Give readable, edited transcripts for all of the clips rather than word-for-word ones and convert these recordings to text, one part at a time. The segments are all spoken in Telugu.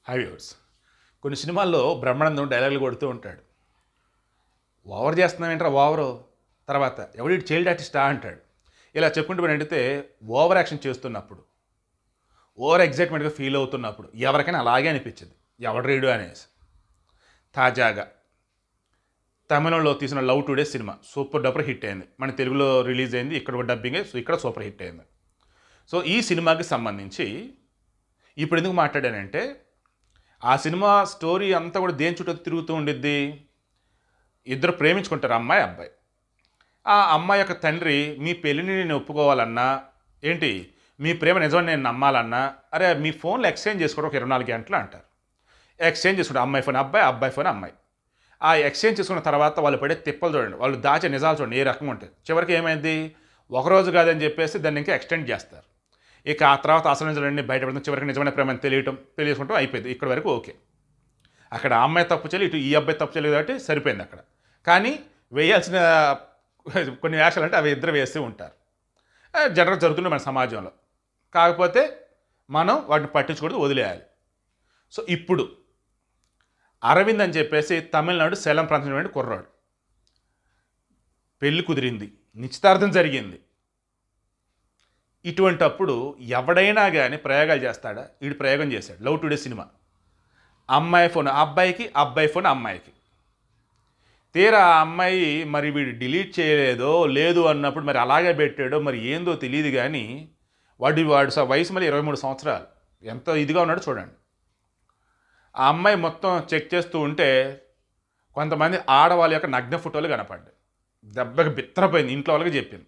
High viewers. కొన్ని సినిమాల్లో బ్రహ్మానందం డైలాగులు కొడుతూ ఉంటాడు. ఓవర్ చేస్తున్నావేంట్రా ఓవరు, తర్వాత ఎవడి చైల్డ్ ఆర్టిస్టా అంటాడు. ఇలా చెప్పుకుంటూ పోయినట్టయితే ఓవర్ యాక్షన్ చేస్తున్నప్పుడు, ఓవర్ ఎగ్జైట్మెంట్గా ఫీల్ అవుతున్నప్పుడు ఎవరికైనా అలాగే అనిపించింది, ఎవడు రీడు అనేసి. తాజాగా తమిళంలో తీసిన లవ్ టుడే సినిమా సూపర్ డూపర్ హిట్ అయింది. మన తెలుగులో రిలీజ్ అయింది, ఇక్కడ కూడా డబ్బింగ్ అయ్యి ఇక్కడ సూపర్ హిట్ అయింది. సో ఈ సినిమాకి సంబంధించి ఇప్పుడు ఎందుకు మాట్లాడానంటే, ఆ సినిమా స్టోరీ అంతా కూడా దేని చుట్టూ తిరుగుతూ ఉండిద్ది. ఇద్దరు ప్రేమించుకుంటారు, అమ్మాయి అబ్బాయి. ఆ అమ్మాయి యొక్క తండ్రి మీ పెళ్ళిని నేను ఒప్పుకోవాలన్నా ఏంటి, మీ ప్రేమ నిజమని నేను నమ్మాలన్నా, అరే మీ ఫోన్లో ఎక్స్చేంజ్ చేసుకోవడం ఒక 24 గంటలు అంటారు. ఎక్స్చేంజ్ చేసుకుంటారు, అమ్మాయి ఫోన్ అబ్బాయి, అబ్బాయి ఫోన్ అమ్మాయి. ఆ ఎక్స్చేంజ్ చేసుకున్న తర్వాత వాళ్ళు పడే తిప్పలు చూడండి, వాళ్ళు దాచే నిజాలు చూడండి ఏ రకంగా ఉంటాయి. చివరికి ఏమైంది, ఒకరోజు కాదని చెప్పేసి దాన్ని ఇంకా ఎక్స్టెండ్ చేస్తారు. ఇక ఆ తర్వాత అసలు నిజాలన్నీ బయటపడుతుంది, చివరికి నిజమైన ప్రేమని తెలియజేసుకుంటూ అయిపోయింది. ఇక్కడ వరకు ఓకే. అక్కడ ఆ అమ్మాయి తప్పు చేయలేదు, ఇటు ఈ అబ్బాయి తప్పు చేయలేదు కాబట్టి సరిపోయింది అక్కడ. కానీ వేయాల్సిన కొన్ని వేషాలు అంటే అవి ఇద్దరు వేస్తూ ఉంటారు. జనరల్ జరుగుతుంది మన సమాజంలో. కాకపోతే మనం వాటిని పట్టించుకూడదు, వదిలేయాలి. సో ఇప్పుడు అరవింద్ అని చెప్పేసి తమిళనాడు సేలం ప్రాంతం కుర్రాడు, పెళ్ళి కుదిరింది, నిశ్చితార్థం జరిగింది. ఇటువంటి అప్పుడు ఎవడైనా కానీ ప్రయోగాలు చేస్తాడా? వీడు ప్రయోగం చేశాడు. లవ్ టుడే సినిమా, అమ్మాయి ఫోన్ అబ్బాయికి, అబ్బాయి ఫోన్ అమ్మాయికి. తీరా ఆ అమ్మాయి మరి వీడు డిలీట్ చేయలేదో లేదు అన్నప్పుడు మరి అలాగే పెట్టాడో మరి ఏందో తెలియదు. కానీ వాడు వయసు మరి 23 సంవత్సరాలు, ఎంత ఇదిగా ఉన్నాడో చూడండి. ఆ అమ్మాయి మొత్తం చెక్ చేస్తూ ఉంటే కొంతమంది ఆడవాళ్ళ యొక్క నగ్న ఫోటోలు కనపడ్డాయి. దెబ్బకి బిత్తరపోయింది, ఇంట్లో వాళ్ళకి చెప్పింది.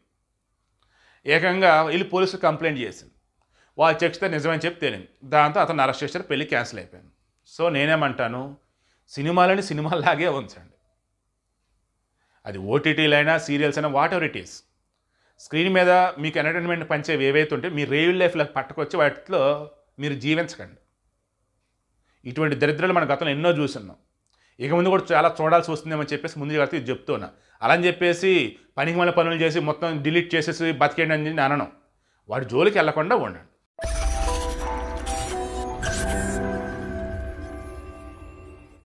ఏకంగా వెళ్ళి పోలీసులు కంప్లైంట్ చేసింది. వాళ్ళు చెక్స్తే నిజమని చెప్పి తేలింది. దాంతో అతను అరెస్ట్ చేశారు, పెళ్లి క్యాన్సిల్ అయిపోయింది. సో నేనేమంటాను, సినిమాలని సినిమాలాగే ఉంచండి. అది ఓటీటీలైనా సీరియల్స్ అయినా whatever it is, screen మీద మీకు ఎంటర్టైన్మెంట్ పంచేవి ఏవైతే ఉంటే మీ రియల్ లైఫ్లో పట్టుకొచ్చి వాటిలో మీరు జీవించకండి. ఇటువంటి దరిద్రాలు మన గతంలో ఎన్నో చూస్తున్నాం. ఇక ముందు కూడా చాలా చూడాల్సి వస్తుందేమని చెప్పేసి ముందు కాబట్టి ఇది చెప్తున్నా. అలా అని చెప్పేసి పనికి మళ్ళీ పనులు చేసి మొత్తం డిలీట్ చేసేసి బతికేయండి అని అనను. వాడి జోలికి వెళ్లకుండా ఉండండి.